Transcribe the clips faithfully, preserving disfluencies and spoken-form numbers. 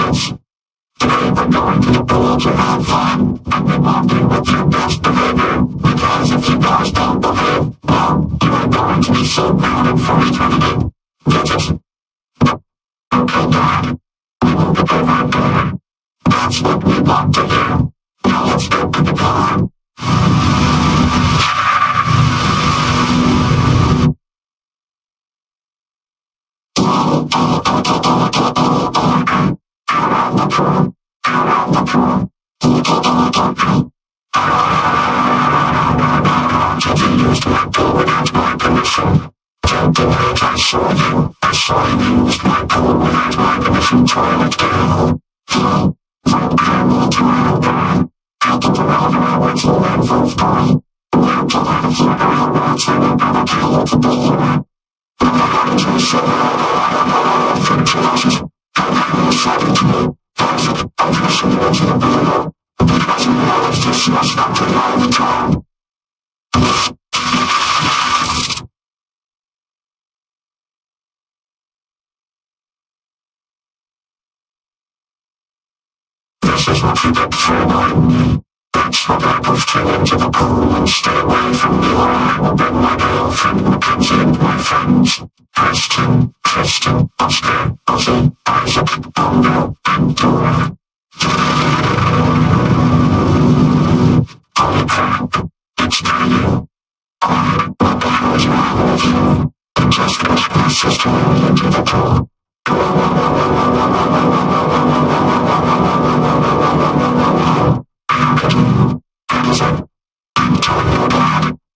this. Today we're going to the pool to have fun, and we won't be with your best behavior, because if you guys don't behave, well, you are going to be so grounded for eternity. Get it? Okay, Dad. We will behave our day. That's what we want to do. Now let's go to the car. Have you used my pool without my permission? Don't believe I saw you. I saw you use my pool without my permission, toilet girl. No, no camel trial guy. How to develop my way to level five. How to have your power rights and another power to do it. I'm not going to say I don't know if it's lost. I'm not going to say it to you. That's it. I'm just going to let you know. Because you know it's just not something all the time. This is what you get for annoying me. That's what I pushed you into the pool and stay away from me or I will bring my girlfriend Mackenzie and my friends. Kristen, Kristen, Oscar, Ozzy, Isaac, Bongo, and Dora. Holy crap, it's Caillou. Oh, what the hell is wrong with you? You just pushed my sister into the pool. How could you? What is it? I'm telling you about it.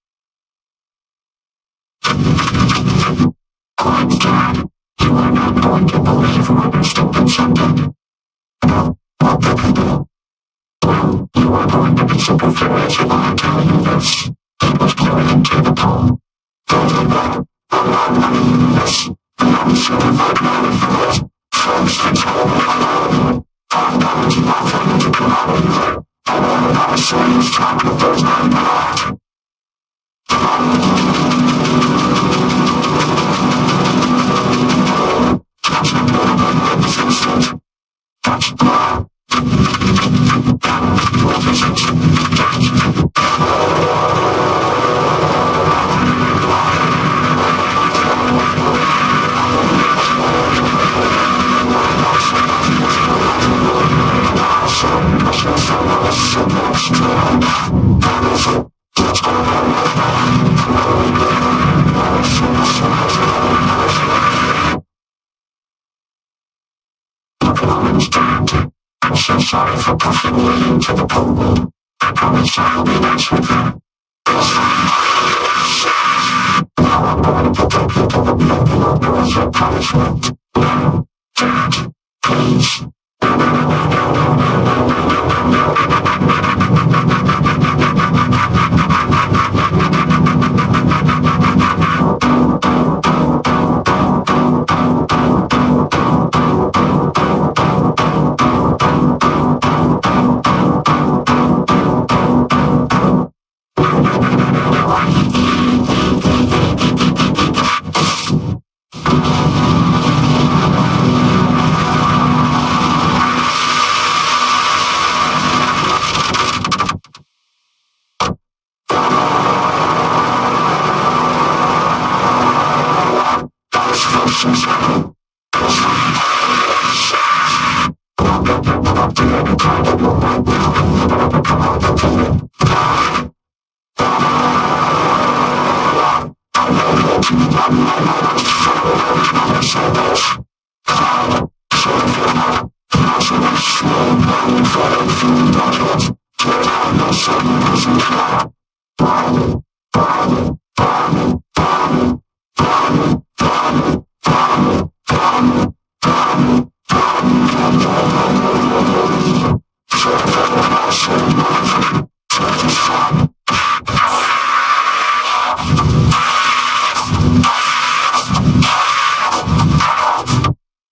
Clyde, Dad, you are not going to believe what stupid something. No, what did he do? Well, you are going to be super furious if I tell you this. He was carried into the pool. There you go. A lot of money in this. The uncertified money for it. First, it's all about I'm going to offer you to come out of here. I want to have a serious talk with those men tonight. That's a little bit inconsistent. That's wrong. What is it? I'm so sorry for pushing you into the pool. I promise I'll be nice with you. Now I'm going to take you to the behavior as your punishment. No, Dad, please. Satisfied.